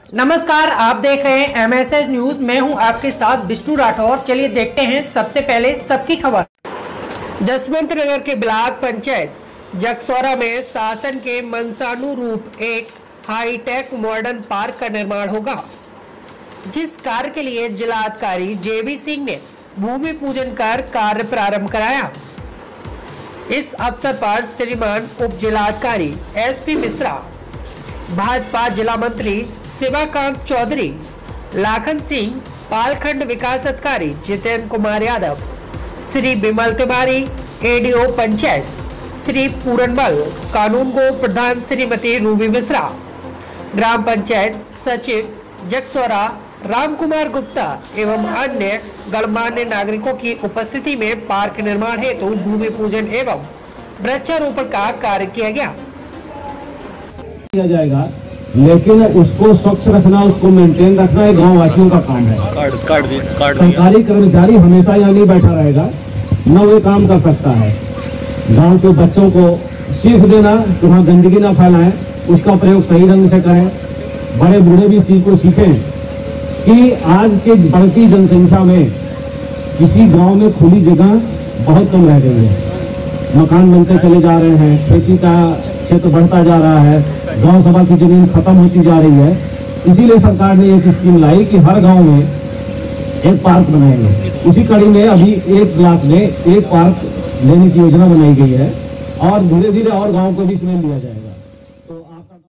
नमस्कार, आप देख रहे हैं एमएसएस न्यूज। मैं हूं आपके साथ बिष्टू राठौर। चलिए देखते हैं सबसे पहले सबकी खबर। जसवंत नगर के ब्लॉक पंचायत जगसौरा में शासन के मंशानुरूप एक हाईटेक मॉडर्न पार्क का निर्माण होगा, जिस कार्य के लिए जिलाधिकारी जेबी सिंह ने भूमि पूजन कर कार्य प्रारंभ कराया। इस अवसर पर श्रीमान उप जिलाधिकारी एसपी मिश्रा, भाजपा जिला मंत्री शिवाकांत चौधरी, लाखन सिंह, पालखंड विकास अधिकारी जितेंद्र कुमार यादव, श्री बिमल तिवारी, एडीओ पंचायत श्री पूरनमल, कानून गो प्रधान श्रीमती रूबी मिश्रा, ग्राम पंचायत सचिव जगसौरा राम कुमार गुप्ता एवं अन्य गणमान्य नागरिकों की उपस्थिति में पार्क निर्माण हेतु भूमि पूजन एवं वृक्षारोपण का कार्य किया जाएगा, लेकिन उसको स्वच्छ रखना, उसको मेंटेन रखना एक गाँव वासियों का काम है। सरकारी कर्मचारी हमेशा यहाँ नहीं बैठा रहेगा, न वो काम कर सकता है। गांव के बच्चों को सीख देना कि वहाँ गंदगी ना फैलाएं, उसका प्रयोग सही ढंग से करें। बड़े बूढ़े भी इस चीज को सीखें कि आज के बढ़ती जनसंख्या में किसी गांव में खुली जगह बहुत कम रह गई है। मकान बनते चले जा रहे हैं, खेती का क्षेत्र बढ़ता जा रहा है, गांव सभा की जमीन खत्म होती जा रही है। इसीलिए सरकार ने एक स्कीम लाई कि हर गांव में एक पार्क बनाएंगे। उसी कड़ी में अभी 1 ब्लॉक में एक पार्क लेने की योजना बनाई गई है और धीरे धीरे और गांव को भी इसमें लिया जाएगा।